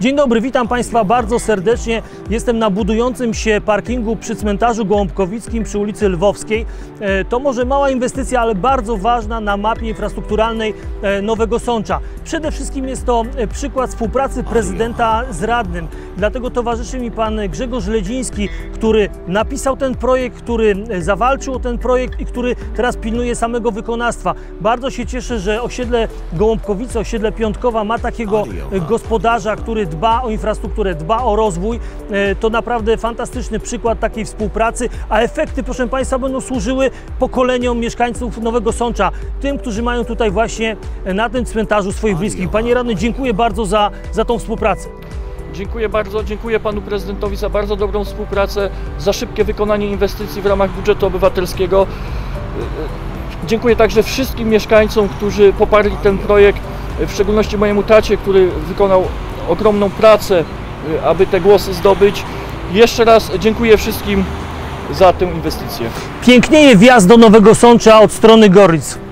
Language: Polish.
Dzień dobry, witam Państwa bardzo serdecznie. Jestem na budującym się parkingu przy cmentarzu gołąbkowickim przy ulicy Lwowskiej. To może mała inwestycja, ale bardzo ważna na mapie infrastrukturalnej Nowego Sącza. Przede wszystkim jest to przykład współpracy prezydenta z radnym. Dlatego towarzyszy mi pan Grzegorz Ledziński, który napisał ten projekt, który zawalczył o ten projekt i który teraz pilnuje samego wykonawstwa. Bardzo się cieszę, że osiedle Gołąbkowice, osiedle Piątkowa ma takiego gospodarza, który dba o infrastrukturę, dba o rozwój. To naprawdę fantastyczny przykład takiej współpracy, a efekty, proszę Państwa, będą służyły pokoleniom mieszkańców Nowego Sącza, tym, którzy mają tutaj właśnie na tym cmentarzu swoich bliskich. Panie radny, dziękuję bardzo za tą współpracę. Dziękuję bardzo, dziękuję panu prezydentowi za bardzo dobrą współpracę, za szybkie wykonanie inwestycji w ramach budżetu obywatelskiego. Dziękuję także wszystkim mieszkańcom, którzy poparli ten projekt, w szczególności mojemu tacie, który wykonał ogromną pracę, aby te głosy zdobyć. Jeszcze raz dziękuję wszystkim za tę inwestycję. Pięknieje wjazd do Nowego Sącza od strony Gorlic.